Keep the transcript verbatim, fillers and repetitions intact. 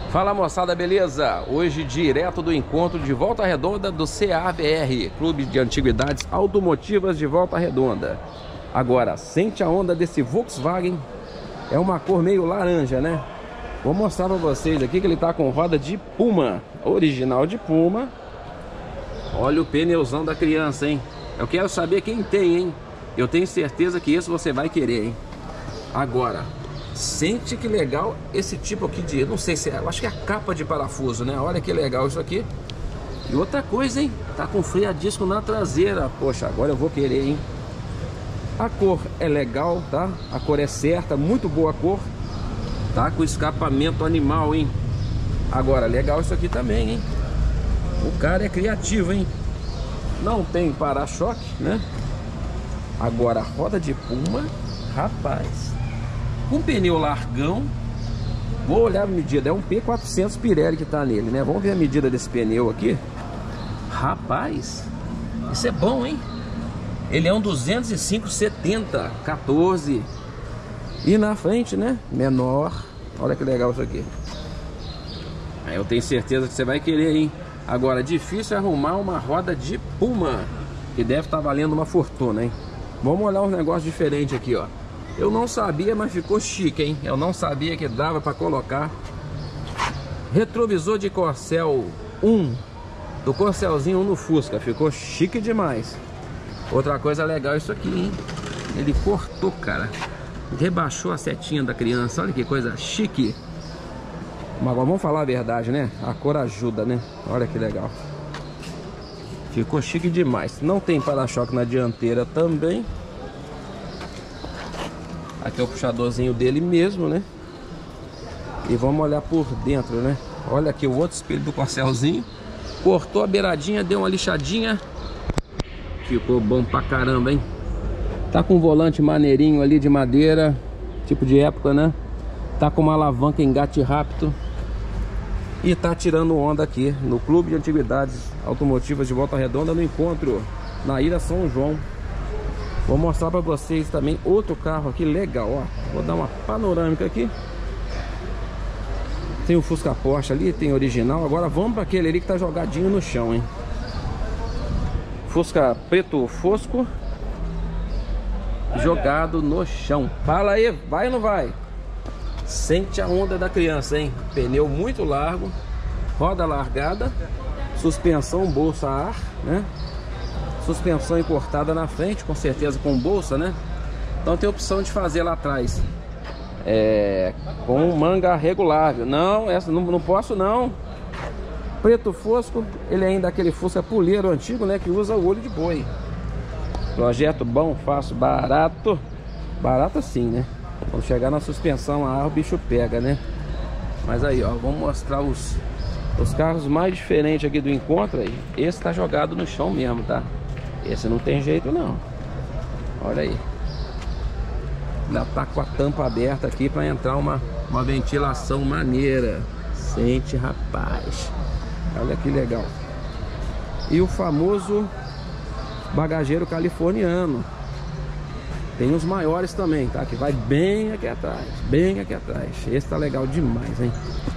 Fala moçada, beleza? Hoje direto do encontro de Volta Redonda do C A V R, Clube de Antiguidades Automotivas de Volta Redonda. Agora, sente a onda desse Volkswagen. É uma cor meio laranja, né? Vou mostrar pra vocês aqui que ele tá com roda de Puma, original de Puma. Olha o pneuzão da criança, hein? Eu quero saber quem tem, hein? Eu tenho certeza que esse você vai querer, hein? Agora, sente que legal esse tipo aqui de... Não sei se é... Eu acho que é a capa de parafuso, né? Olha que legal isso aqui. E outra coisa, hein? Tá com freio a disco na traseira. Poxa, agora eu vou querer, hein? A cor é legal, tá? A cor é certa, muito boa a cor. Tá com escapamento animal, hein? Agora, legal isso aqui também, hein? O cara é criativo, hein? Não tem para-choque, né? Agora, a roda de Puma, rapaz... Um pneu largão. Vou olhar a medida. É um P quatrocentos Pirelli que tá nele, né? Vamos ver a medida desse pneu aqui. Rapaz, isso é bom, hein? Ele é um duzentos e cinco setenta quatorze. E na frente, né? Menor. Olha que legal isso aqui. Aí eu tenho certeza que você vai querer, hein? Agora, difícil é arrumar uma roda de Puma, que deve estar valendo uma fortuna, hein? Vamos olhar uns negócios diferentes aqui, ó. Eu não sabia, mas ficou chique, hein? Eu não sabia que dava para colocar retrovisor de Corcel um, do Corcelzinho um no Fusca. Ficou chique demais. Outra coisa legal isso aqui, hein? Ele cortou, cara. Rebaixou a setinha da criança. Olha que coisa chique. Mas agora vamos falar a verdade, né? A cor ajuda, né? Olha que legal. Ficou chique demais. Não tem para-choque na dianteira também. Aqui é o puxadorzinho dele mesmo, né? E vamos olhar por dentro, né? Olha aqui o outro espelho do Corcelzinho. Cortou a beiradinha, deu uma lixadinha. Ficou bom pra caramba, hein? Tá com um volante maneirinho ali de madeira, tipo de época, né? Tá com uma alavanca engate rápido. E tá tirando onda aqui no Clube de Antiguidades Automotivas de Volta Redonda, no encontro na Ilha São João. Vou mostrar pra vocês também outro carro aqui legal, ó. Vou dar uma panorâmica aqui. Tem o Fusca Porsche ali, tem original. Agora vamos para aquele ali que tá jogadinho no chão, hein? Fusca preto fosco, jogado no chão. Fala aí, vai ou não vai? Sente a onda da criança, hein? Pneu muito largo, roda largada, suspensão bolsa ar, né? Suspensão encortada na frente, com certeza com bolsa, né? Então tem a opção de fazer lá atrás é, com manga regulável. Não, essa não, não posso não. Preto fosco, ele ainda é aquele Fusca puleiro antigo, né? Que usa o olho de boi. Projeto bom, fácil, barato. Barato sim, né? Quando chegar na suspensão a ar, o bicho pega, né? Mas aí, ó, vamos mostrar os, os carros mais diferentes aqui do encontro aí. Esse tá jogado no chão mesmo, tá? Esse não tem jeito não. Olha aí. Ainda tá com a tampa aberta aqui para entrar uma, uma ventilação maneira. Sente, rapaz. Olha que legal. E o famoso bagageiro californiano. Tem os maiores também, tá? Que vai bem aqui atrás. Bem aqui atrás. Esse tá legal demais, hein?